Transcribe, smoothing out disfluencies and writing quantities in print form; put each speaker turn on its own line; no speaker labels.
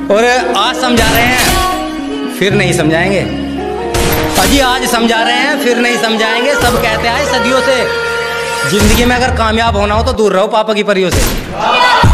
और आज समझा रहे हैं फिर नहीं समझाएंगे, अजी आज समझा रहे हैं फिर नहीं समझाएंगे। सब कहते हैं सदियों से जिंदगी में अगर कामयाब होना हो तो दूर रहो पापा की परियों से।